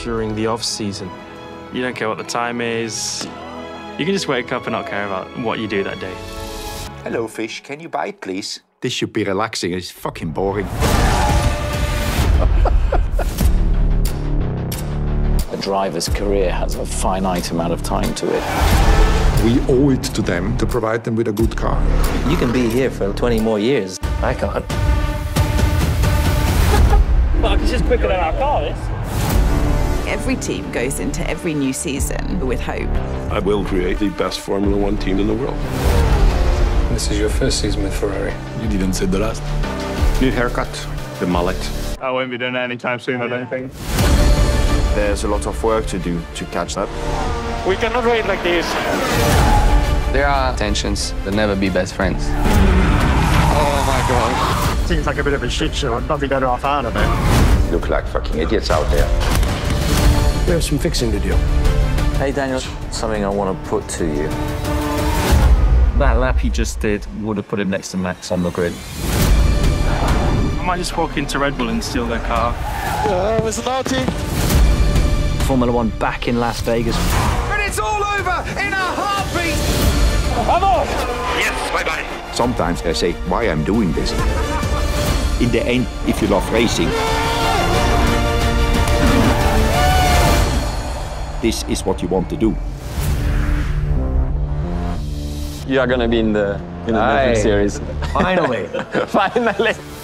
during the off-season. You don't care what the time is. You can just wake up and not care about what you do that day. Hello, fish. Can you bite, please? This should be relaxing. It's fucking boring. A driver's career has a finite amount of time to it. We owe it to them to provide them with a good car. You can be here for 20 more years. I can't. Well, it's just quicker than our car is. Every team goes into every new season with hope. I will create the best Formula One team in the world. This is your first season with Ferrari. You didn't say the last. New haircut, the mullet. I won't be doing that anytime soon, I don't think. There's a lot of work to do to catch up. We cannot wait like this. There are tensions. They'll never be best friends. Oh my God. Seems like a bit of a shit show. I'd not be better off out of it. Look like fucking idiots out there. We have some fixing to do. Hey, Daniel, something I want to put to you. That lap he just did would have put him next to Max on the grid. I might just walk into Red Bull and steal their car. It's naughty. Formula One back in Las Vegas. And it's all over in a heartbeat! Vamos! Yes, bye-bye. Sometimes I say, why I'm doing this. In the end, if you love racing, this is what you want to do. You are going to be in the series. Finally. Finally.